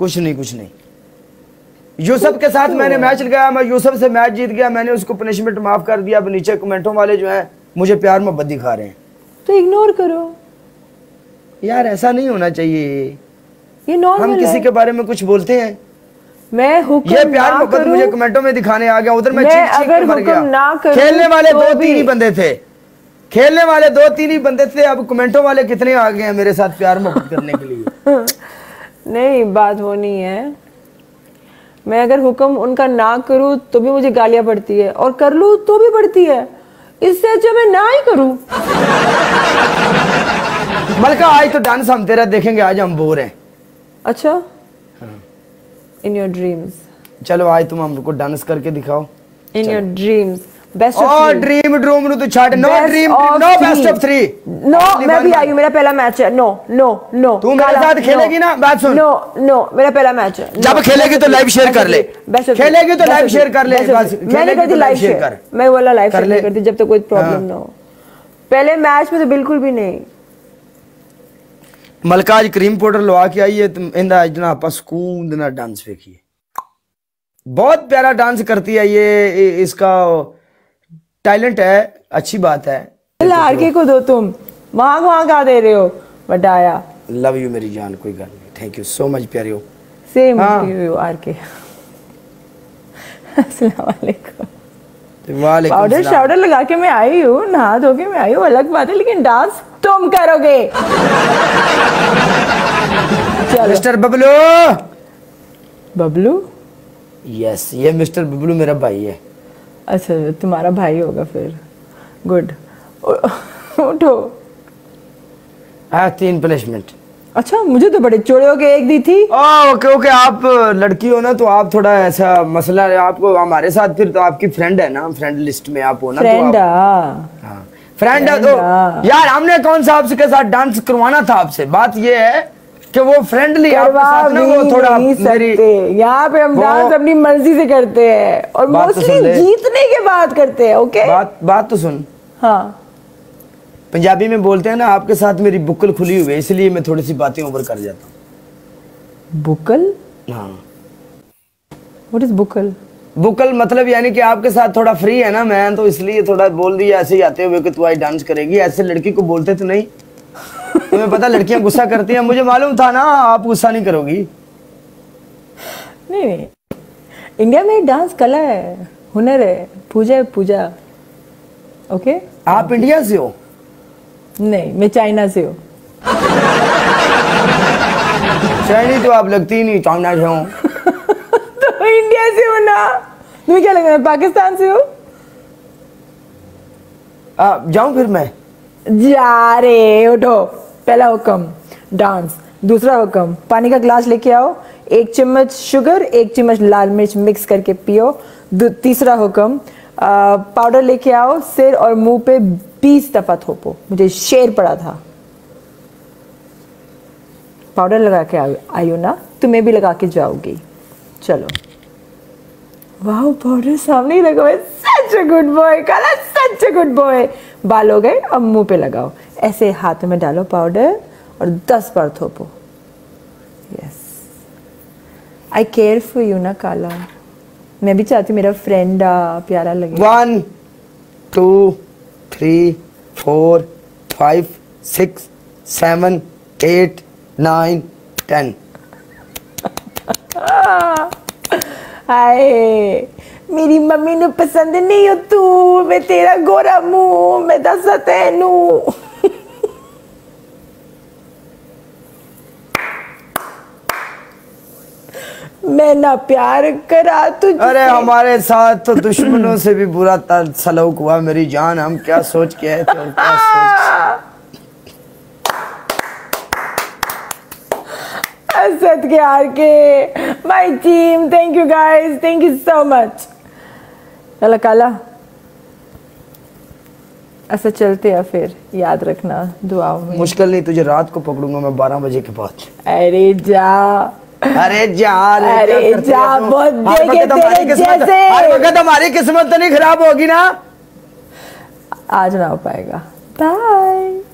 कुछ नहीं कुछ नहीं। यूसुफ के साथ मैंने मैच लगाया, मैं यूसुफ से मैच जीत गया, मैंने उसको पनिशमेंट माफ कर दिया। अब नीचे कमेंटों वाले जो हैं मुझे प्यार मोहब्बत दिखा रहे हैं, तो इग्नोर करो यार। ऐसा नहीं होना चाहिए, ये नॉर्मल है। हम किसी के बारे में कुछ बोलते हैं, मैं हुक्म ये प्यार ना मोहब्बत मुझे कमेंटों में दिखाने आ गया, उधर मैं चीख चीख के मर गया। ना करूं, खेलने वाले तो 2-3 ही बंदे थे, खेलने वाले 2-3 ही बंदे थे, अब कमेंटों वाले कितने आ गए हैं मेरे साथ प्यार मोहब्बत करने के लिए। नहीं, बात वो नहीं है। मैं अगर हुक्म उनका ना करूं तो भी मुझे गालियां पड़ती है, और कर लूं तो भी पड़ती है। इससे अच्छा मैं ना ही करूं। मलका आज तो डांस हम तेरा देखेंगे, आज हम बोर हैं। अच्छा, इन योर ड्रीम्स। चलो आज तुम हमको डांस करके दिखाओ। In your dreams. Best of of dream ड्रूम नु तो छाड़, no dream no best of 3। No, मैं भी आई हूं, मेरा पहला मैच है। नो नो नो, तू मेरे साथ खेलेगी ना, बात सुन। नो नो, मेरा पहला मैच है। जब खेलेगी तो लाइव शेयर कर ले, खेलेगी तो लाइव शेयर कर ले। मैंने कर दी लाइव शेयर, मैं बोला लाइव शेयर नहीं करती जब तक कोई प्रॉब्लम ना हो। पहले मैच में तो बिल्कुल भी नहीं। मलका आज क्रीम पाउडर लगा के आई है, तुम इंदा इतना आपा सुकून देना डांस देखिए, बहुत प्यारा डांस करती है ये, इसका टैलेंट है, अच्छी बात है। आरके को दो, तुम वहां कहा दे रहे हो, बताया। लव यू मेरी जान, कोई गल नहीं, थैंक यू सो मच प्यारे हो। Same to you RK. अस्सलाम वालेकुम। पाउडर शाउडर लगा के मैं आई हूँ, नहा धो के मैं आई हूँ, अलग बात है, लेकिन डांस तुम करोगे। मिस्टर बबलू। बबलू? यस, ये मिस्टर बबलू मेरा भाई है। अच्छा, तुम्हारा भाई होगा फिर। गुड। उठो। 3 पनिशमेंट। अच्छा, मुझे तो बड़े चोड़े हो के एक दी थी। ओके ओके, आप लड़की हो ना तो आप थोड़ा ऐसा मसला है आपको हमारे साथ, फिर तो आपकी फ्रेंड है ना, फ्रेंड लिस्ट में आप हो ना। फ्रेंड? हाँ फ्रेंड है तो यार, हमने कौन सा आपके साथ डांस करवाना था आपसे, बात ये है कि वो फ्रेंडली आपके साथ ना, वो थोड़ा मेरी यहाँ पे हम डांस अपनी मर्जी से करते हैं, और मोस्टली जीतने के बाद करते हैं। ओके, बात तो सुन। हाँ, पंजाबी में बोलते हैं ना, आपके साथ मेरी बुक्कल खुली हुई है, इसलिए मैं थोड़ी सी बातें ओवर कर जाता हूँ। बुक्कल? हाँ। What is Bukkal? बुक्कल मतलब यानी कि आपके साथ थोड़ा फ्री है ना मैं, तो इसलिए थोड़ा बोल दिया ऐसे ही आते हुए कि तू आज डांस करेगी। ऐसे लड़की को बोलते तो नहीं, तुम्हें पता लड़कियां गुस्सा करती हैं, मुझे मालूम था ना आप गुस्सा नहीं करोगी। नहीं, इंडिया में डांस कला है, हुनर है, पूजा है, पूजा। ओके, आप इंडिया से हो? नहीं, मैं चाइना से हूँ। चाइनी तो आप लगती नहीं, चाइना से हूँ। तो इंडिया से हो ना, तुम्हें क्या लगा मैं पाकिस्तान से हूँ? जाऊं फिर मैं? जा रे, उठो। पहला हुक्म डांस, दूसरा हुक्म पानी का ग्लास लेके आओ, 1 चम्मच शुगर 1 चम्मच लाल मिर्च मिक्स करके पियो। तीसरा हुक्म पाउडर लेके आओ, सिर और मुंह पे 20 दफा थोपो। मुझे शेर पड़ा था। पाउडर लगा के आई हो ना, तुम्हें भी लगा के जाओगी। चलो। वाह, पाउडर सामने ही लगा हुआ है। सच अ गुड बॉय काला, सच अ गुड बॉय। बाल हो गए, अब मुंह पे लगाओ। ऐसे हाथों में डालो पाउडर और 10 बार थोपो। Yes, I care for you ना काला। मैं भी चाहती मेरा फ्रेंड प्यारा लगे। 1 2 3 4 5 6 7 8 9 10। हाय, मेरी मम्मी ने पसंद नहीं हो तू, मैं तेरा गोरा मुंह, मैं दस तेनू। मैं ना प्यार करा तुझसे। अरे हमारे साथ तो दुश्मनों से भी बुरा सलूक हुआ मेरी जान, हम क्या सोच के आए थे और क्या सोच। असद के R K, my team, thank you guys, thank you so much. चला काला, ऐसा चलते हैं फिर, याद रखना दुआओं में। मुश्किल नहीं, तुझे रात को पकड़ूंगा मैं 12 बजे के बाद। अरे जा, अरे जा, अरे जा, बहुत देखे तेरे जैसे। हर वक्त हमारी किस्मत तो नहीं खराब होगी ना। आज ना हो पाएगा। बाय।